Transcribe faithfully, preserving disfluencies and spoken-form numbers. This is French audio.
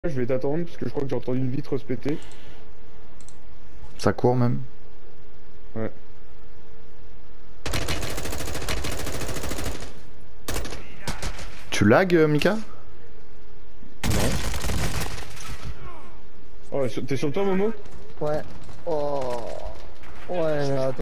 Je vais t'attendre parce que je crois que j'ai entendu une vitre se péter. Ça court même. Ouais. Tu lag, euh, Mika? Non. Oh, t'es sur toi, Momo? Ouais. Oh. Ouais, mais attends.